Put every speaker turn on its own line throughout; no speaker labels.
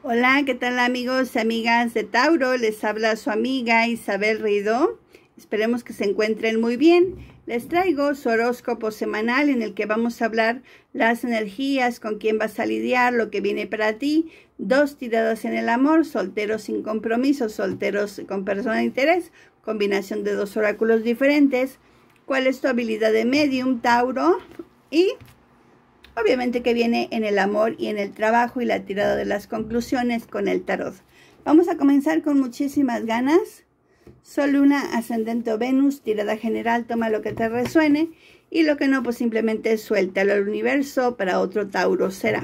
Hola, ¿qué tal amigos y amigas de Tauro? Les habla su amiga Isabel Rido. Esperemos que se encuentren muy bien. Les traigo su horóscopo semanal en el que vamos a hablar las energías, con quién vas a lidiar, lo que viene para ti. 2 tiradas en el amor, solteros sin compromiso, solteros con persona de interés, combinación de 2 oráculos diferentes. ¿Cuál es tu habilidad de medium, Tauro? Y obviamente que viene en el amor y en el trabajo y la tirada de las conclusiones con el tarot. Vamos a comenzar con muchísimas ganas. Sol, Luna, Ascendente o Venus, tirada general, toma lo que te resuene y lo que no, pues simplemente suéltalo al universo, para otro Tauro será.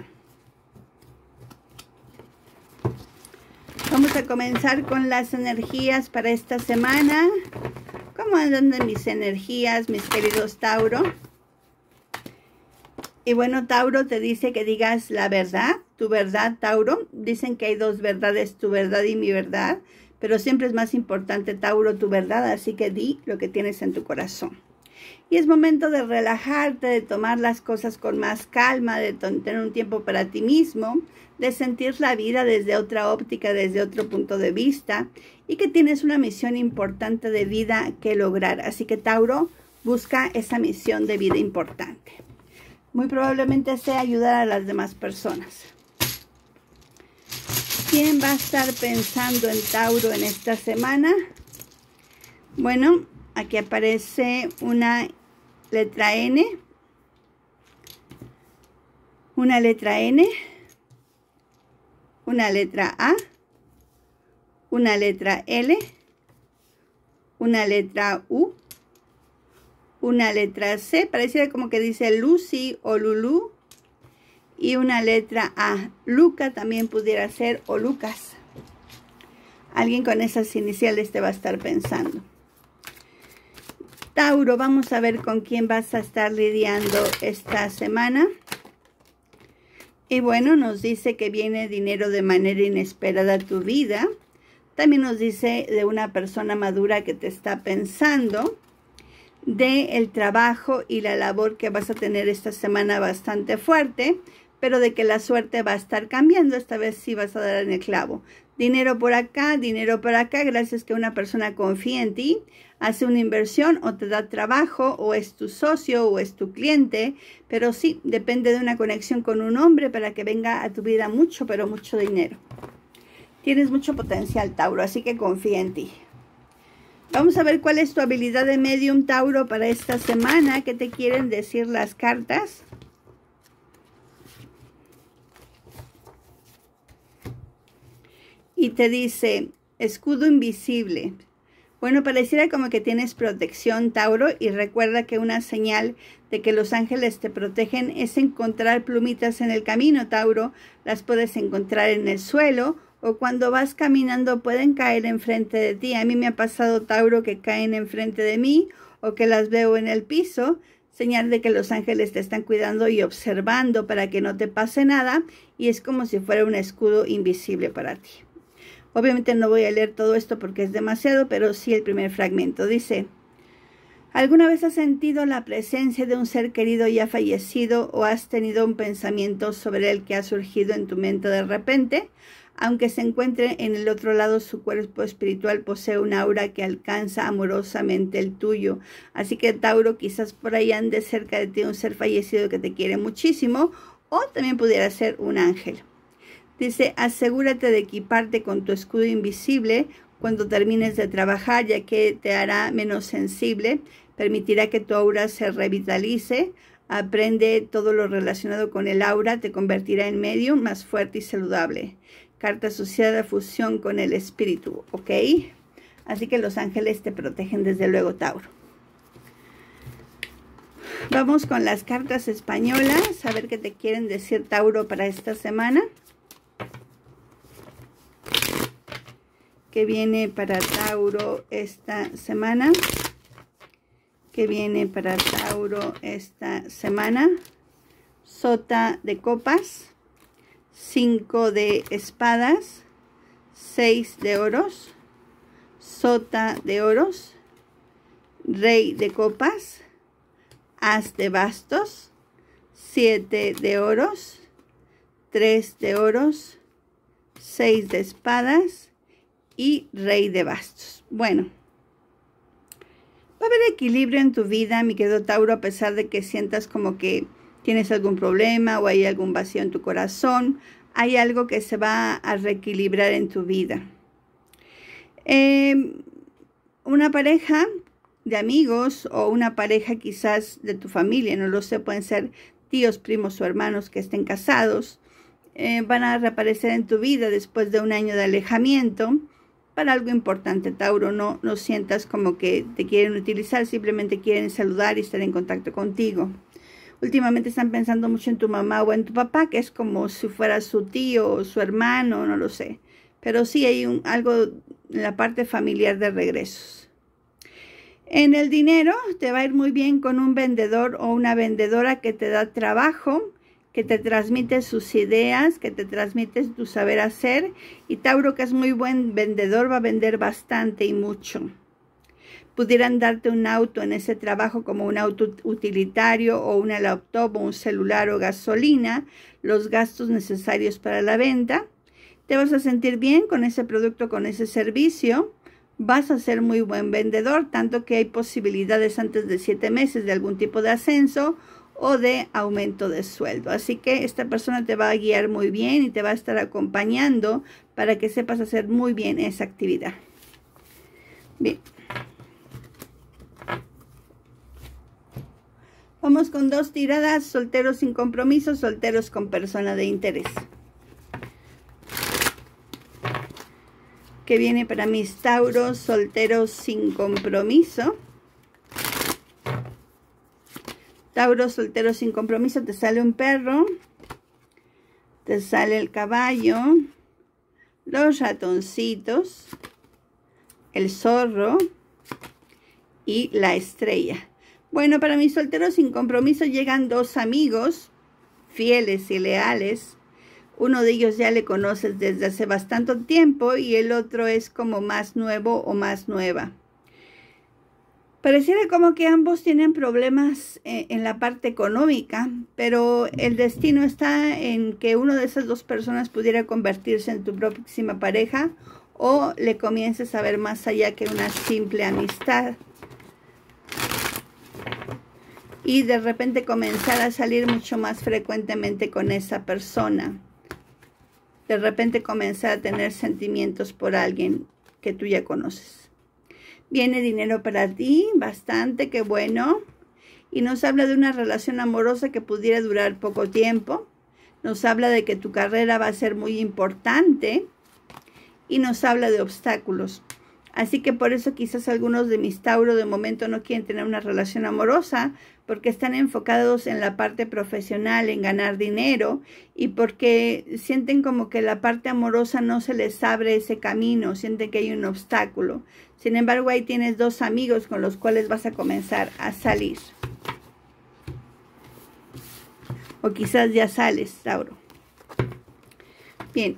Vamos a comenzar con las energías para esta semana. ¿Cómo andan mis energías, mis queridos Tauro? Y bueno, Tauro te dice que digas la verdad, tu verdad, Tauro. Dicen que hay 2 verdades, tu verdad y mi verdad. Pero siempre es más importante, Tauro, tu verdad. Así que di lo que tienes en tu corazón. Y es momento de relajarte, de tomar las cosas con más calma, de tener un tiempo para ti mismo, de sentir la vida desde otra óptica, desde otro punto de vista. Y que tienes una misión importante de vida que lograr. Así que, Tauro, busca esa misión de vida importante. Muy probablemente sea ayudar a las demás personas. ¿Quién va a estar pensando en Tauro en esta semana? Bueno, aquí aparece una letra N, una letra N, una letra A, una letra L, una letra U, una letra C, pareciera como que dice Lucy o Lulu, y una letra A. Luca también pudiera ser, o Lucas. Alguien con esas iniciales te va a estar pensando. Tauro, vamos a ver con quién vas a estar lidiando esta semana. Y bueno, nos dice que viene dinero de manera inesperada a tu vida. También nos dice de una persona madura que te está pensando, de el trabajo y la labor que vas a tener esta semana bastante fuerte, pero de que la suerte va a estar cambiando. Esta vez sí vas a dar en el clavo. Dinero por acá, gracias que una persona confía en ti, hace una inversión o te da trabajo, o es tu socio o es tu cliente, pero sí, depende de una conexión con un hombre para que venga a tu vida mucho, pero mucho dinero. Tienes mucho potencial, Tauro, así que confía en ti. Vamos a ver cuál es tu habilidad de medium, Tauro, para esta semana. ¿Qué te quieren decir las cartas? Y te dice, escudo invisible. Bueno, pareciera como que tienes protección, Tauro, y recuerda que una señal de que los ángeles te protegen es encontrar plumitas en el camino, Tauro. Las puedes encontrar en el suelo, o cuando vas caminando pueden caer enfrente de ti. A mí me ha pasado, Tauro, que caen enfrente de mí o que las veo en el piso. Señal de que los ángeles te están cuidando y observando para que no te pase nada. Y es como si fuera un escudo invisible para ti. Obviamente no voy a leer todo esto porque es demasiado, pero sí el primer fragmento. Dice, ¿alguna vez has sentido la presencia de un ser querido ya fallecido o has tenido un pensamiento sobre él que ha surgido en tu mente de repente? Aunque se encuentre en el otro lado, su cuerpo espiritual posee un aura que alcanza amorosamente el tuyo. Así que, Tauro, quizás por ahí ande cerca de ti un ser fallecido que te quiere muchísimo, o también pudiera ser un ángel. Dice, asegúrate de equiparte con tu escudo invisible cuando termines de trabajar, ya que te hará menos sensible, permitirá que tu aura se revitalice. Aprende todo lo relacionado con el aura, te convertirá en medium más fuerte y saludable. Carta asociada a fusión con el espíritu, ¿ok? Así que los ángeles te protegen desde luego, Tauro. Vamos con las cartas españolas, a ver qué te quieren decir, Tauro, para esta semana. ¿Qué viene para Tauro esta semana? ¿Qué viene para Tauro esta semana? Sota de copas, 5 de espadas, 6 de oros, sota de oros, rey de copas, as de bastos, 7 de oros, 3 de oros, 6 de espadas y rey de bastos. Bueno, va a haber equilibrio en tu vida, mi querido Tauro, a pesar de que sientas como que tienes algún problema o hay algún vacío en tu corazón. Hay algo que se va a reequilibrar en tu vida. Una pareja de amigos o una pareja quizás de tu familia, no lo sé, pueden ser tíos, primos o hermanos que estén casados, van a reaparecer en tu vida después de un año de alejamiento para algo importante, Tauro. No sientas como que te quieren utilizar, simplemente quieren saludar y estar en contacto contigo. Últimamente están pensando mucho en tu mamá o en tu papá, que es como si fuera su tío o su hermano, no lo sé. Pero sí hay algo en la parte familiar de regresos. En el dinero te va a ir muy bien con un vendedor o una vendedora que te da trabajo, que te transmite sus ideas, que te transmite tu saber hacer. Y Tauro, que es muy buen vendedor, va a vender bastante y mucho. Pudieran darte un auto en ese trabajo, como un auto utilitario o una laptop o un celular o gasolina, los gastos necesarios para la venta. Te vas a sentir bien con ese producto, con ese servicio. Vas a ser muy buen vendedor, tanto que hay posibilidades antes de 7 meses de algún tipo de ascenso o de aumento de sueldo. Así que esta persona te va a guiar muy bien y te va a estar acompañando para que sepas hacer muy bien esa actividad. Bien. Vamos con 2 tiradas: solteros sin compromiso, solteros con persona de interés. ¿Qué viene para mis Tauros solteros sin compromiso? Tauro soltero sin compromiso, te sale un perro, te sale el caballo, los ratoncitos, el zorro y la estrella. Bueno, para mis solteros sin compromiso llegan 2 amigos fieles y leales. Uno de ellos ya le conoces desde hace bastante tiempo y el otro es como más nuevo o más nueva. Pareciera como que ambos tienen problemas en la parte económica, pero el destino está en que una de esas 2 personas pudiera convertirse en tu próxima pareja o le comiences a ver más allá que una simple amistad. Y de repente comenzar a salir mucho más frecuentemente con esa persona. De repente comenzar a tener sentimientos por alguien que tú ya conoces. Viene dinero para ti, bastante, qué bueno. Y nos habla de una relación amorosa que pudiera durar poco tiempo. Nos habla de que tu carrera va a ser muy importante. Y nos habla de obstáculos. Así que por eso quizás algunos de mis Tauro de momento no quieren tener una relación amorosa, porque están enfocados en la parte profesional, en ganar dinero, y porque sienten como que la parte amorosa no se les abre ese camino, sienten que hay un obstáculo. Sin embargo, ahí tienes 2 amigos con los cuales vas a comenzar a salir. O quizás ya sales, Tauro. Bien.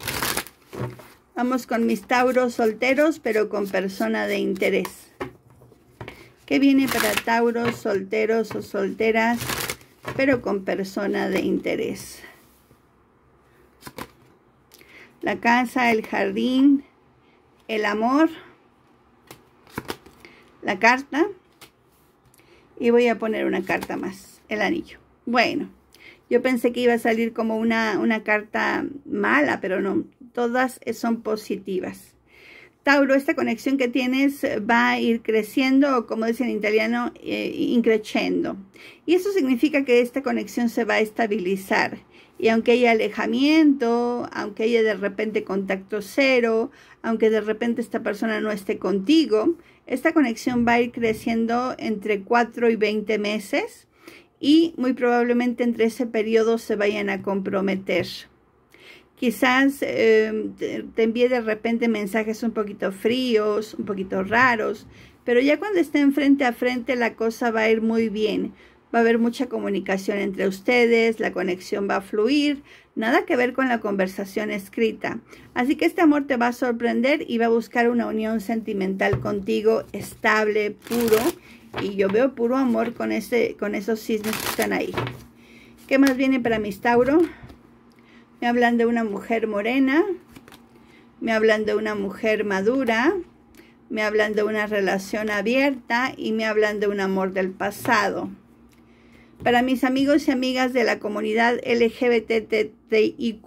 Vamos con mis Tauros solteros, pero con persona de interés. ¿Qué viene para Tauros solteros o solteras, pero con persona de interés? La casa, el jardín, el amor, la carta. Y voy a poner una carta más, el anillo. Bueno, yo pensé que iba a salir como una carta mala, pero no. Todas son positivas. Tauro, esta conexión que tienes va a ir creciendo, o como dicen en italiano, increciendo. Y eso significa que esta conexión se va a estabilizar. Y aunque haya alejamiento, aunque haya de repente contacto cero, aunque de repente esta persona no esté contigo, esta conexión va a ir creciendo entre 4 y 20 meses. Y muy probablemente entre ese periodo se vayan a comprometer. Quizás te envíe de repente mensajes un poquito fríos, un poquito raros, pero ya cuando estén frente a frente la cosa va a ir muy bien. Va a haber mucha comunicación entre ustedes, la conexión va a fluir, nada que ver con la conversación escrita. Así que este amor te va a sorprender y va a buscar una unión sentimental contigo, estable, puro. Y yo veo puro amor con esos cisnes que están ahí. ¿Qué más viene para mis Tauro? Me hablan de una mujer morena, me hablan de una mujer madura, me hablan de una relación abierta y me hablan de un amor del pasado. Para mis amigos y amigas de la comunidad LGBTIQ+,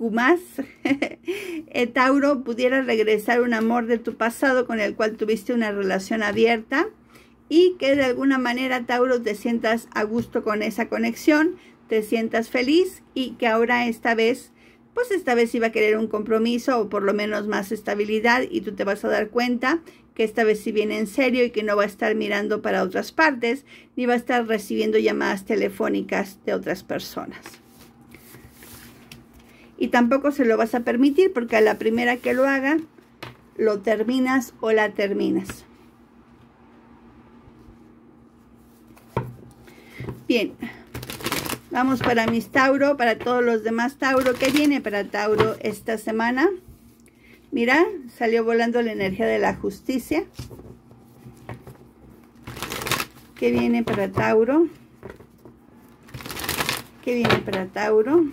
Tauro, pudiera regresar un amor de tu pasado con el cual tuviste una relación abierta y que de alguna manera, Tauro, te sientas a gusto con esa conexión, te sientas feliz y que ahora esta vez iba a querer un compromiso o por lo menos más estabilidad y tú te vas a dar cuenta que esta vez sí viene en serio y que no va a estar mirando para otras partes ni va a estar recibiendo llamadas telefónicas de otras personas. Y tampoco se lo vas a permitir porque a la primera que lo haga, lo terminas o la terminas. Bien. Vamos para mis Tauro, para todos los demás Tauro. ¿Qué viene para Tauro esta semana? Mira, salió volando la energía de la justicia. ¿Qué viene para Tauro? ¿Qué viene para Tauro?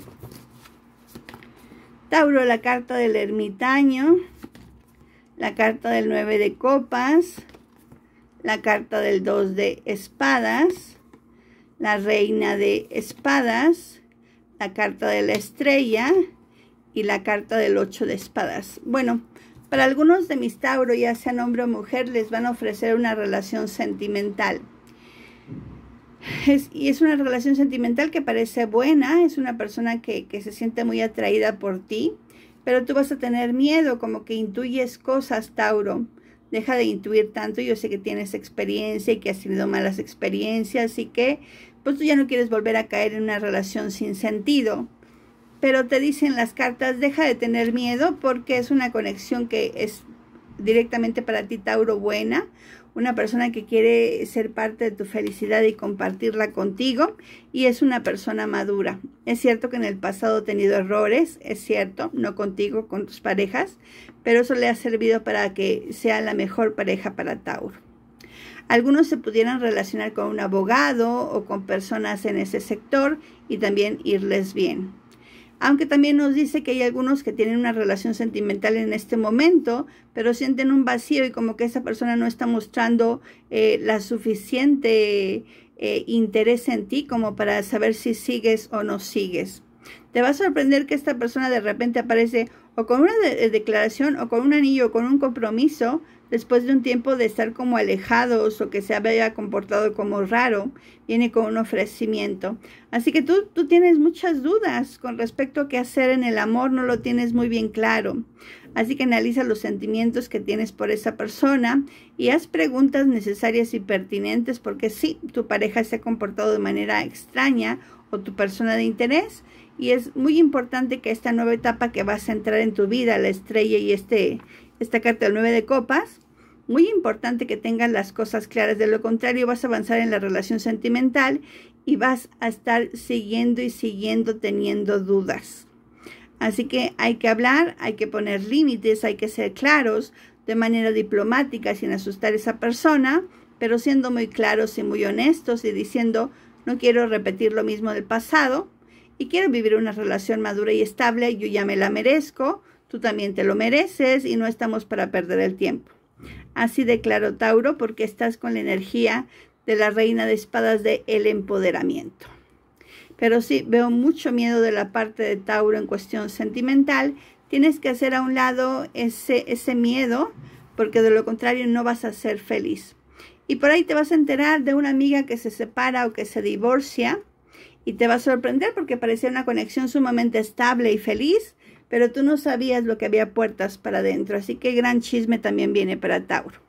Tauro, la carta del ermitaño, la carta del 9 de copas, la carta del 2 de espadas, la reina de espadas, la carta de la estrella y la carta del 8 de espadas. Bueno, para algunos de mis Tauro, ya sean hombre o mujer, les van a ofrecer una relación sentimental. Es una relación sentimental que parece buena, es una persona que se siente muy atraída por ti, pero tú vas a tener miedo, como que intuyes cosas, Tauro. Deja de intuir tanto, yo sé que tienes experiencia y que has tenido malas experiencias y que pues tú ya no quieres volver a caer en una relación sin sentido. Pero te dicen las cartas, deja de tener miedo porque es una conexión que es directamente para ti, Tauro, buena. Una persona que quiere ser parte de tu felicidad y compartirla contigo. Y es una persona madura. Es cierto que en el pasado ha tenido errores, es cierto, no contigo, con tus parejas. Pero eso le ha servido para que sea la mejor pareja para Tauro. Algunos se pudieran relacionar con un abogado o con personas en ese sector y también irles bien. Aunque también nos dice que hay algunos que tienen una relación sentimental en este momento, pero sienten un vacío y como que esa persona no está mostrando la suficiente interés en ti como para saber si sigues o no sigues. Te va a sorprender que esta persona de repente aparece o con una declaración o con un anillo o con un compromiso después de un tiempo de estar como alejados o que se había comportado como raro, viene con un ofrecimiento. Así que tú tienes muchas dudas con respecto a qué hacer en el amor, no lo tienes muy bien claro. Así que analiza los sentimientos que tienes por esa persona y haz preguntas necesarias y pertinentes porque sí, tu pareja se ha comportado de manera extraña o tu persona de interés. Y es muy importante que esta nueva etapa que vas a entrar en tu vida, la estrella y esta carta del 9 de copas, muy importante que tengas las cosas claras. De lo contrario, vas a avanzar en la relación sentimental y vas a estar siguiendo teniendo dudas. Así que hay que hablar, hay que poner límites, hay que ser claros de manera diplomática sin asustar a esa persona, pero siendo muy claros y muy honestos y diciendo, no quiero repetir lo mismo del pasado y quiero vivir una relación madura y estable, yo ya me la merezco, tú también te lo mereces y no estamos para perder el tiempo. Así de claro, Tauro, porque estás con la energía de la reina de espadas de el empoderamiento. Pero sí, veo mucho miedo de la parte de Tauro en cuestión sentimental. Tienes que hacer a un lado ese miedo, porque de lo contrario no vas a ser feliz. Y por ahí te vas a enterar de una amiga que se separa o que se divorcia y te va a sorprender porque parecía una conexión sumamente estable y feliz, pero tú no sabías lo que había puertas para adentro. Así que gran chisme también viene para Tauro.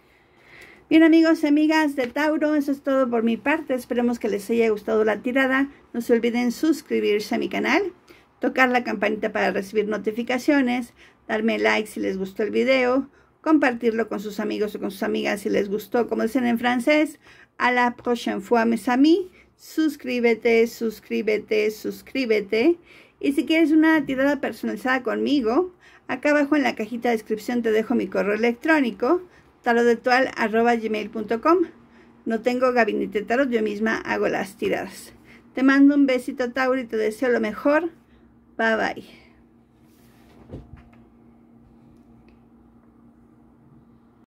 Bien, amigos y amigas de Tauro, eso es todo por mi parte. Esperemos que les haya gustado la tirada. No se olviden suscribirse a mi canal, tocar la campanita para recibir notificaciones, darme like si les gustó el video, compartirlo con sus amigos o con sus amigas si les gustó, como dicen en francés. A la prochaine fois, mes amis. Suscríbete, suscríbete, suscríbete. Y si quieres una tirada personalizada conmigo, acá abajo en la cajita de descripción te dejo mi correo electrónico, tarotdetual@gmail.com. No tengo gabinete tarot, yo misma hago las tiradas. Te mando un besito, Tauro, y te deseo lo mejor. Bye bye.